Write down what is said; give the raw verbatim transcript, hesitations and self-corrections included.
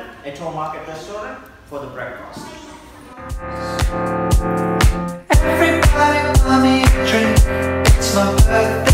at Home Market Restaurant for the breakfast. Everybody buy me a drink, it's my birthday.